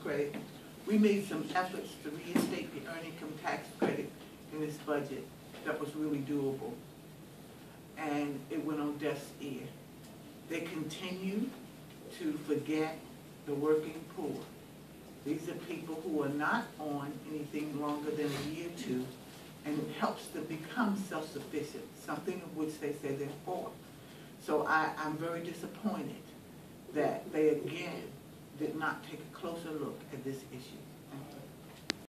credit. We made some efforts to reinstate the earned income tax credit in this budget that was really doable. And it went on deaf ear. They continue to forget the working poor. These are people who are not on anything longer than a year or two, and it helps them become self-sufficient, something of which they say they're for. So I'm very disappointed that they again did not take a closer look at this issue. Thank you.